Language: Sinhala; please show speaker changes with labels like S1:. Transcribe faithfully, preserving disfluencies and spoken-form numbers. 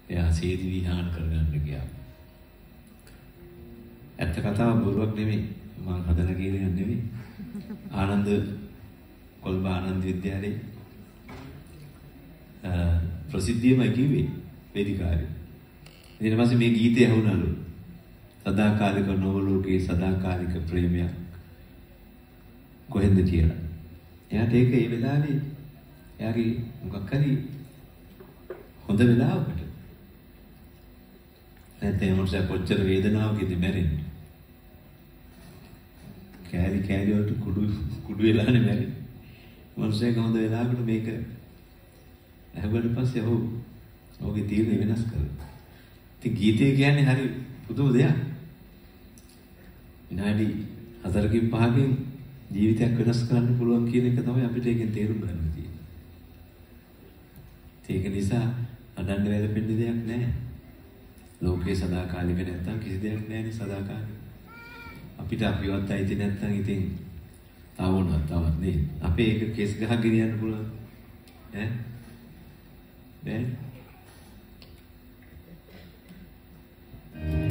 S1: එයා සේදි විහාන කරගන්න ගියා. ඇත්ත කතාව බොරුවක් නෙමෙයි. මම හදලා කියන එක නෙමෙයි. ආනන්ද කොළඹ ආනන්ද විද්‍යාලයේ ප්‍රසිද්ධියම කිව්වේ වේදිකාවේ. ඊට පස්සේ මේ ගීතය ඇහුණලු. සදාකාලික නොවලෝකේ සදාකාලික ප්‍රේමයක් කොහෙන්ද කියලා. එයාට ඒක ඒ වෙලාවේ එයාගේ මොකක් හරි හොඳ වෙලාවකට නැත්නම් මොකද කොච්චර වේදනාවකද මැරෙන්නේ. කෑලි කෑලි වලට කුඩු කුඩු වෙලානේ මැරෙන්නේ. මොනසේක හොඳ වෙලාවකට මේක ඇහුවට පස්සේ ඔහු ඔහුගේ තීරණය වෙනස් කළා. ඉතින් ගීතය කියන්නේ හරි පුදුම දෙයක්. විනාඩි හතරකින් පහකින් ජීවිතයක් වෙනස් කරන්න පුළුවන් කියන එක තමයි අපිට ඒකෙන් තේරුම් ගන්න තියෙන්නේ. ඒක නිසා අඩන්න වැළපෙන්න දෙයක් නැහැ. ලෝකේ සදාකාලික නැත්තම් කිසි දෙයක් නැහැනේ සදාකාලික. අපිට අපිවත් ඇයිති නැත්තම් ඉතින් තවුණා තවත් නේ. අපේ ඒක කෙස් ගහ ගෙනියන්න පුළුවන්. ඈ? ඈ